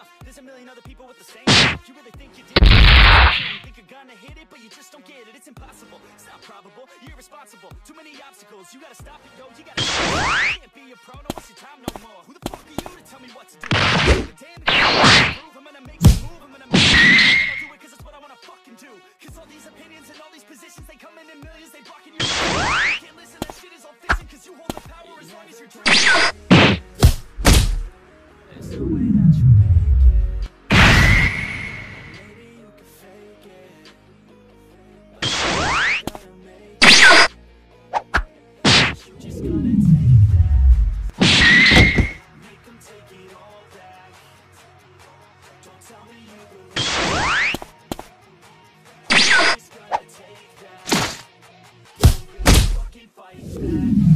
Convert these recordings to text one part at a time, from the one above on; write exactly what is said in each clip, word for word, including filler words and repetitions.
enough. There's a million other people with the same stuff. You really think you did it? You think you're gonna hit it, but you just don't get it. It's impossible, it's not probable, you're irresponsible. Too many obstacles, you gotta stop it, yo. You gotta you can't be a pro, no waste your time no more. Who the fuck are you to tell me what to do? I'm damn it, I'm gonna make you move, I'm gonna make you move. I'm gonna do it cause it's what I wanna fucking do. Cause all these opinions and all these positions, they come in in millions, they blocking your you can't listen, that shit is all fiction. Cause you hold the power as long as you're dreaming. There's no way that you make it. Maybe you can fake it, but you gotta make it. You just gotta take that. Make them take it all back. Don't tell me you believe it. You just gotta take that. Don't really fucking fight back.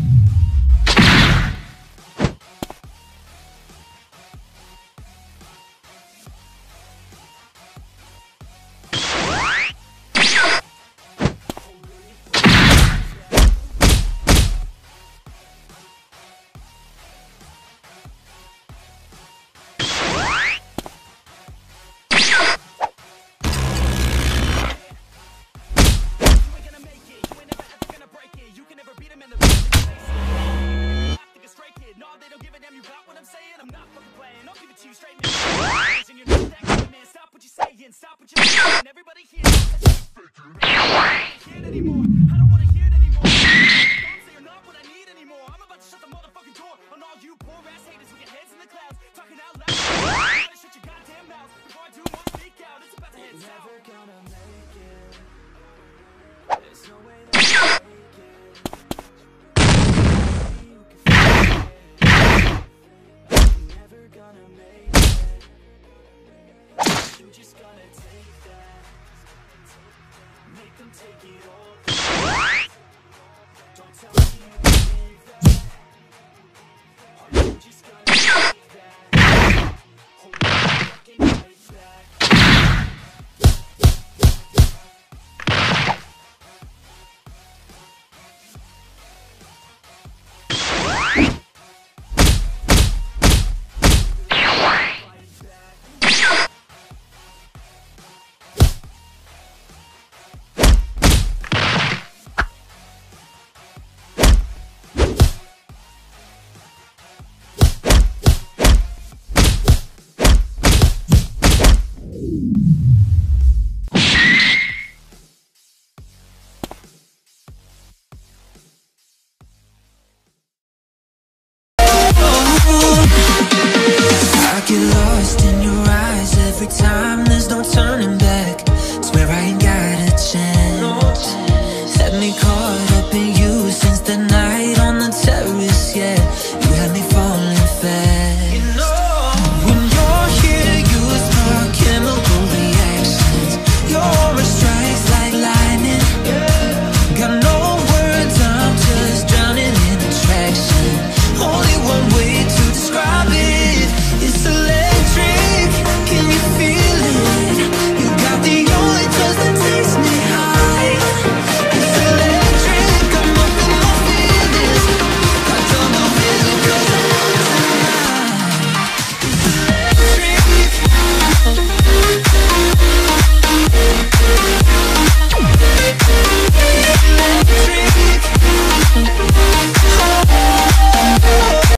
Stop what you're saying. Everybody here can't anymore. I don't wanna hear it anymore. Thoughts, they are not what I need anymore. I'm about to shut the motherfucking door on all you poor ass haters with your heads in the clouds, talking out loud. You gotta shut your goddamn mouth before I do more speak out. It's about to head south. Never gonna make it. There's no way